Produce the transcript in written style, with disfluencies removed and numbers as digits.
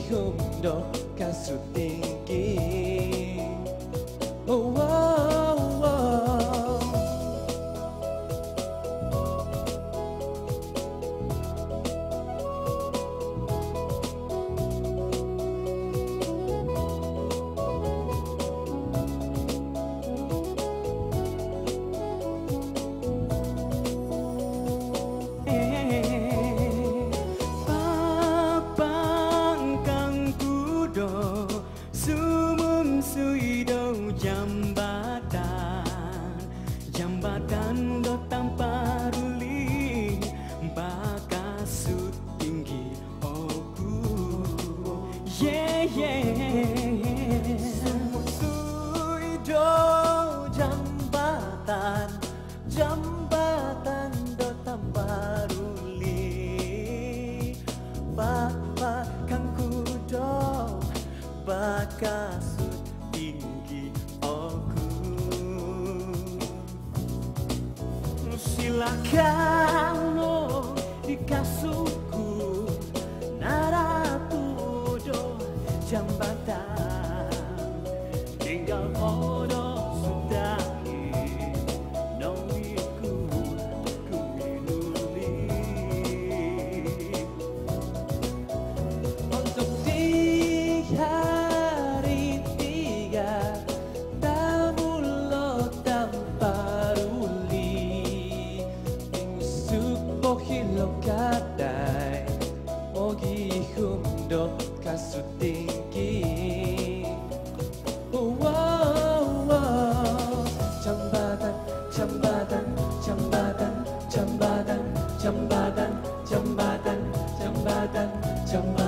Hundo kasu tinggi. Oh, oh, oh. Sumum suido jambatan do tanpa ruli bakasu tinggi oku Sumum suido jambatan do tanpa ruli bakang kudo bakasut tinggi aku. Silakan lo di kasuku naratudo jambatan tinggal kodo sudah nongiku ku minuli untuk dia kadai ogi hundo kasu tinggi. Oh, oh, oh. Jambatan jambatan jambatan jambatan jambatan jambatan jambatan jambatan